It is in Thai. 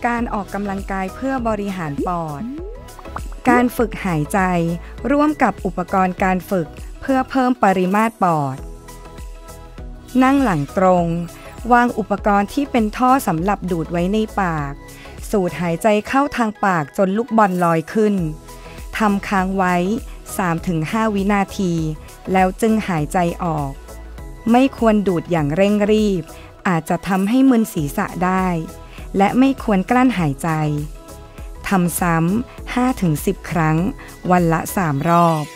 การออกกำลังกายเพื่อบริหารปอดการฝึกหายใจร่วมกับอุปกรณ์การฝึกเพื่อเพิ่มปริมาตรปอดนั่งหลังตรงวางอุปกรณ์ที่เป็นท่อสำหรับดูดไว้ในปากสูดหายใจเข้าทางปากจนลูกบอลลอยขึ้นทำค้างไว้ 3-5 วินาทีแล้วจึงหายใจออกไม่ควรดูดอย่างเร่งรีบอาจจะทำให้มึนศีรษะได้และไม่ควรกลั้นหายใจทำซ้ำ 5-10 ครั้งวันละ 3 รอบ